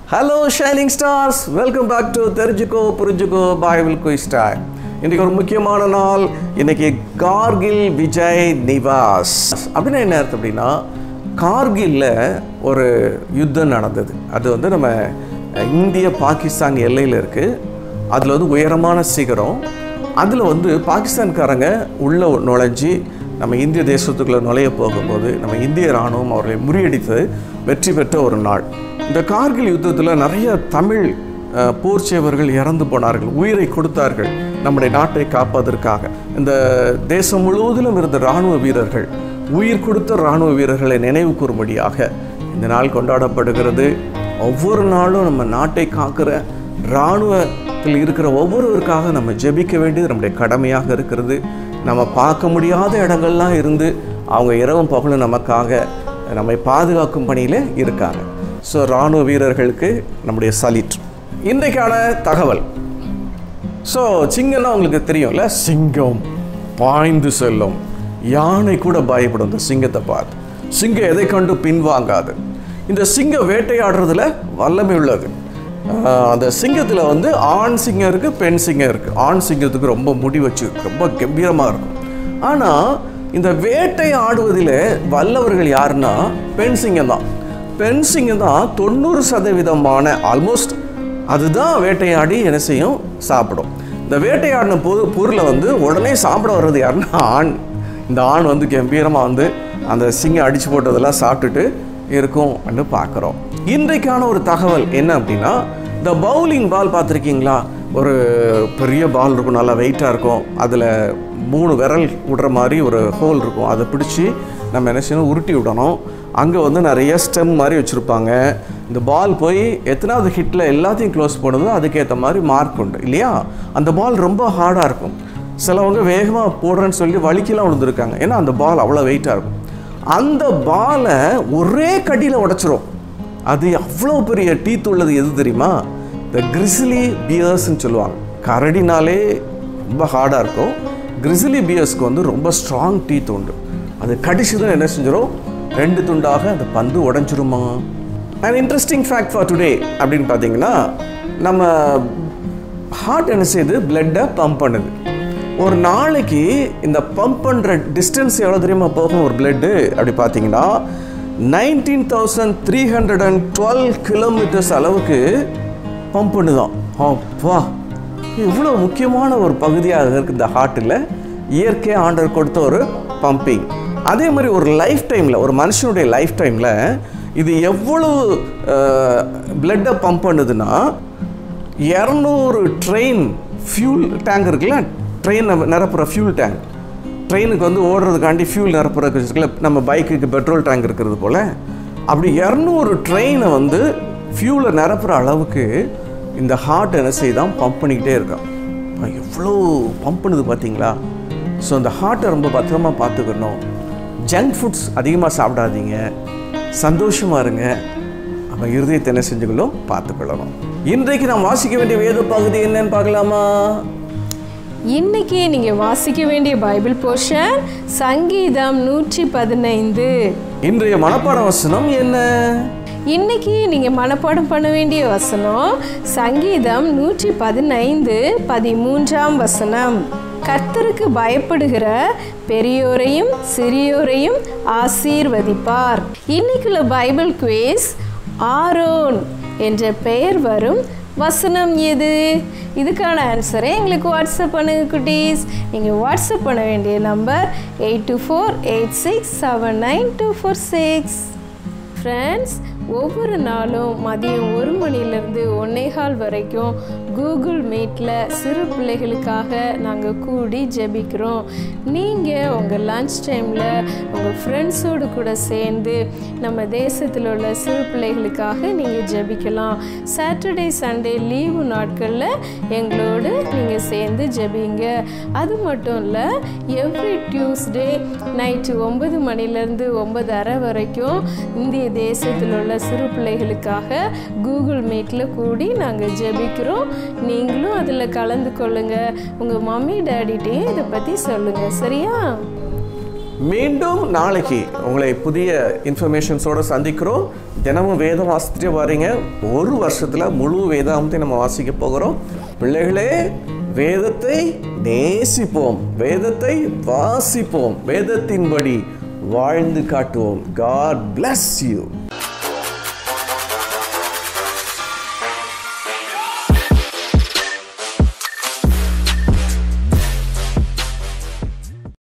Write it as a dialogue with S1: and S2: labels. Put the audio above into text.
S1: Hello Shining Stars, welcome back to தெரிஞ்சுக்கோ புரிஞ்சுக்கோ Bible Quiz Time. இன்னைக்கு ஒரு முக்கியமான நாள். இன்னைக்கு கார்கில் விஜய் நிவாஸ். அப்படின்னா என்ன அர்த்தம் அப்படின்னா கார்கில்ல ஒரு யுத்தம் நடந்தது. அது வந்து நம்ம இந்திய பாகிஸ்தான் எல்லையில் இருக்குது. அதில் வந்து உயரமான சிகரம். அதில் வந்து பாகிஸ்தான்காரங்க உள்ளே நுழைஞ்சி நம்ம இந்திய தேசத்துக்குள்ளே நுழைய போகும்போது நம்ம இந்திய இராணுவம் அவர்களை முறியடித்து வெற்றி பெற்ற ஒரு நாள். இந்த கார்கில் யுத்தத்தில் நிறைய தமிழ் போர் சேவர்கள் இறந்து போனார்கள், உயிரை கொடுத்தார்கள் நம்முடைய நாட்டை காப்பதற்காக. இந்த தேசம் முழுவதிலும் இருந்த இராணுவ வீரர்கள், உயிர் கொடுத்த இராணுவ வீரர்களை நினைவு கூறும்படியாக இந்த நாள் கொண்டாடப்படுகிறது. ஒவ்வொரு நாளும் நம்ம நாட்டை காக்கிற இராணுவத்தில் இருக்கிற ஒவ்வொருவருக்காக நம்ம ஜெபிக்க வேண்டியது நம்முடைய கடமையாக இருக்கிறது. நம்ம பார்க்க முடியாத இடங்கள்லாம் இருந்து அவங்க இரவும் பகலும் நமக்காக நம்மை பாதுகாக்கும் பணியில் இருக்காங்க. ஸோ இராணுவ வீரர்களுக்கு நம்முடைய சல்யூட். இன்றைக்கான தகவல். ஸோ சிங்கம்னா உங்களுக்கு தெரியும்ல, சிங்கம் பாய்ந்து செல்லும், யானை கூட பயப்படும் இந்த சிங்கத்தை பார்த்து. சிங்கம் எதை கண்டு பின்வாங்காது. இந்த சிங்கம் வேட்டையாடுறதுல வல்லமை உள்ளது. அந்த சிங்கத்தில் வந்து ஆண் சிங்கம் இருக்குது, பெண் சிங்கம் இருக்குது. ஆண் சிங்கத்துக்கு ரொம்ப முடி வச்சு ரொம்ப கம்பீரமாக இருக்கும். ஆனால் இந்த வேட்டை ஆடுவதில் வல்லவர்கள் யாருன்னா பெண் சிங்கம் தான். பெண் சிங்கம் தான் 90% ஆல்மோஸ்ட் அதுதான் வேட்டையாடி என்ன செய்யும், சாப்பிடும். இந்த வேட்டையாடின பொருளை வந்து உடனே சாப்பிட வர்றது யாருன்னா ஆண். இந்த ஆண் வந்து கம்பீரமாக வந்து அந்த சிங்கம் அடித்து போட்டதெல்லாம் சாப்பிட்டுட்டு இருக்கும் என்று பார்க்குறோம். இன்றைக்கான ஒரு தகவல் என்ன அப்படின்னா, இந்த பவுலிங் பால் பார்த்துருக்கீங்களா? ஒரு பெரிய பால் இருக்கும், நல்லா வெயிட்டாக இருக்கும். அதில் 3 விரல் விடுற மாதிரி ஒரு ஹோல் இருக்கும். அதை பிடிச்சி நம்ம என்ன செய்யணும், உருட்டி விடணும். அங்கே வந்து நிறைய ஸ்டெம் மாதிரி வச்சுருப்பாங்க. இந்த பால் போய் எத்தனாவது ஹிட்டில் எல்லாத்தையும் க்ளோஸ் பண்ணுதோ அதுக்கேற்ற மாதிரி மார்க் உண்டு இல்லையா? அந்த பால் ரொம்ப ஹார்டாக இருக்கும். சிலவங்க வேகமாக போடுறேன்னு சொல்லி வலிக்கெல்லாம் விழுந்துருக்காங்க. ஏன்னா அந்த பால் அவ்வளோ வெயிட்டாக இருக்கும். அந்த பாலை ஒரே கடியில் உடைச்சிரும். அது அவ்வளோ பெரிய டீத் உள்ளது எது தெரியுமா? இந்த கிரிசிலி பியர்ஸ்ன்னு சொல்லுவாங்க. கரடினாலே ரொம்ப ஹார்டாக இருக்கும். கிரிசிலி பியர்ஸ்க்கு வந்து ரொம்ப ஸ்ட்ராங் டீத் உண்டு. அது கடிச்சுதான் என்ன செஞ்சிடும், 2 துண்டாக அந்த பந்து உடஞ்சிருமா. And interesting fact for today அப்படின்னு பார்த்தீங்கன்னா, நம்ம ஹார்ட் என்ன செய்யுது, பிளட்டை பம்ப் பண்ணுது. ஒரு நாளைக்கு இந்த பம்ப் பண்ணுற டிஸ்டன்ஸ் எவ்வளோ தெரியுமா போகும் ஒரு பிளட்டு அப்படி பார்த்தீங்கன்னா 19,312 கிலோமீட்டர்ஸ் அளவுக்கு பம்ப் பண்ணுதான். அப்பா, இவ்வளோ முக்கியமான ஒரு பகுதியாக இருக்குது இந்த ஹார்ட்டில். இயற்கை ஆண்டவர் கொடுத்த ஒரு பம்பிங். அதே மாதிரி ஒரு லைஃப் டைமில், ஒரு மனுஷனுடைய லைஃப் டைமில் இது எவ்வளோ பிளட்டை பம்ப் பண்ணுதுன்னா 200 ட்ரெயின் ஃபியூல் டேங்க் இருக்குல்ல, ட்ரெயின் நிரப்புற ஃபியூல் டேங்க். ட்ரெயினுக்கு வந்து ஓடுறதுக்காண்டி ஃபியூல் நிரப்புறதுக்கு இருக்குல்ல, நம்ம பைக்குக்கு பெட்ரோல் டேங்க் இருக்கிறது போல், அப்படி 200 ட்ரெயினை வந்து ஃபியூலை நிரப்புற அளவுக்கு இந்த ஹார்ட் என்ன செய்தான், பம்ப் பண்ணிக்கிட்டே இருக்கான். எவ்வளோ பம்ப் பண்ணுது பார்த்தீங்களா? ஸோ இந்த ஹார்ட்டை ரொம்ப பத்திரமா பார்த்துக்கணும். ஜங்க் ஃபுட்ஸ் அதிகமாக சாப்பிடாதீங்க, சந்தோஷமாக இருங்க. நம்ம இருதயத்தை என்ன செஞ்சுக்கணும், பார்த்துக்கொள்ளணும். இன்றைக்கு நாம் வாசிக்க வேண்டிய வேத பகுதி என்னன்னு பார்க்கலாமா?
S2: இன்னைக்கு நீங்கள் வாசிக்க வேண்டிய பைபிள் போர்ஷன் சங்கீதம் 115. இன்றைய
S1: மனப்பாட வசனம் என்ன?
S2: இன்னைக்கு நீங்கள் மனப்பாடம் பண்ண வேண்டிய வசனம் சங்கீதம் 115 13ஆம் வசனம். கர்த்தருக்கு பயப்படுகிற பெரியோரையும் சிறியோரையும் ஆசீர்வதிப்பார். இன்னைக்குள்ள பைபிள் குவிஸ், ஆரோன் என்ற பெயர் வரும் வசனம் எது? இதுக்கான ஆன்சரை எங்களுக்கு வாட்ஸ்அப் பண்ணுங்க குட்டீஸ். நீங்கள் வாட்ஸ்அப் பண்ண வேண்டிய நம்பர் 8248679246. ஃப்ரெண்ட்ஸ், ஒவ்வொரு நாளும் மதியம் 1 மணிலேருந்து 1:15 வரைக்கும் கூகுள் மீட்டில் சிறு பிள்ளைகளுக்காக நாங்கள் கூடி ஜெபிக்கிறோம். நீங்கள் உங்கள் லன்ச் டைமில் உங்கள் ஃப்ரெண்ட்ஸோடு கூட சேர்ந்து நம்ம தேசத்தில் உள்ள சிறு பிள்ளைகளுக்காக நீங்கள் ஜெபிக்கலாம். சாட்டர்டே சண்டே லீவு நாட்களில் எங்களோடு நீங்கள் சேர்ந்து ஜெபிங்க. அது மட்டும் இல்லை, எவ்ரி டியூஸ்டே நைட்டு 9 மணிலேருந்து 9:30 வரைக்கும் இந்திய தேசத்தில் உள்ள சிறு பிள்ளைகளுக்காக கூகுள் மீட்டில் கூடி நாங்கள் ஜெபிக்கிறோம். நீங்களும் அதில் கலந்து கொள்ளுங்கள். உங்கள் மம்மி டேடிட்டையும் இதை பற்றி சொல்லுங்கள், சரியா?
S1: மீண்டும் நாளைக்கு உங்களை புதிய இன்ஃபர்மேஷன்ஸோடு சந்திக்கிறோம். தினமும் வேதம் வாசிச்சுட்டு வரீங்க. ஒரு வருஷத்தில் முழு வேதாகமத்தை நம்ம வாசிக்க போகிறோம். பிள்ளைகளே, வேதத்தை நேசிப்போம், வேதத்தை வாசிப்போம், வேதத்தின்படி வாழ்ந்து காட்டுவோம். God bless you.